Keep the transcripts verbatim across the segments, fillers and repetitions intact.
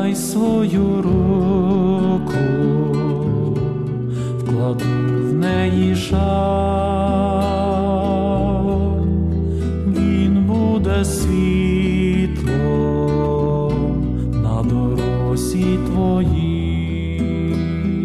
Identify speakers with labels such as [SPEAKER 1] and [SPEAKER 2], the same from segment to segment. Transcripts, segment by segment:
[SPEAKER 1] дай свою руку, вкладу в неї шар, він буде світлом на дорозі твоїй.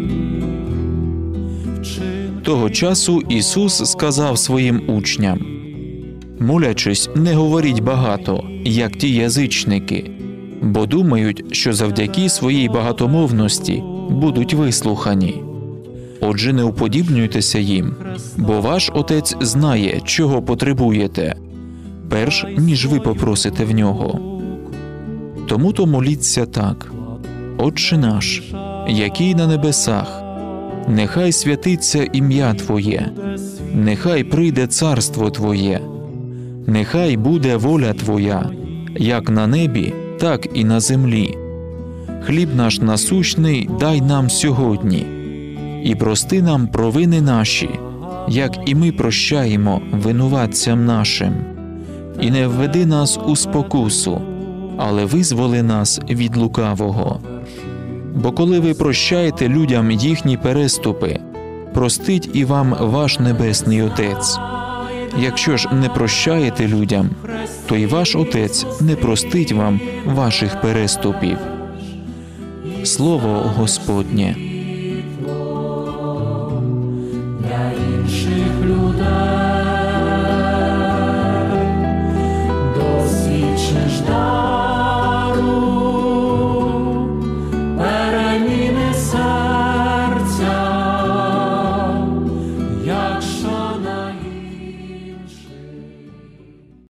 [SPEAKER 2] Того часу Ісус сказав своїм учням: «Молячись, не говоріть багато, як ті язичники, бо думають, що завдяки своїй багатомовності будуть вислухані. Отже, не уподібнюйтеся їм, бо ваш Отець знає, чого потребуєте, перш ніж ви попросите в Нього. Тому-то моліться так: Отче наш, який на небесах, нехай святиться ім'я Твоє, нехай прийде царство Твоє, нехай буде воля Твоя, як на небі, так і на землі. Хліб наш насущний дай нам сьогодні, і прости нам провини наші, як і ми прощаємо винуватцям нашим. І не введи нас у спокусу, але визволи нас від лукавого. Бо коли ви прощаєте людям їхні переступи, простить і вам ваш Небесний Отець. Якщо ж не прощаєте людям, то і ваш Отець не простить вам ваших переступів». Слово Господнє.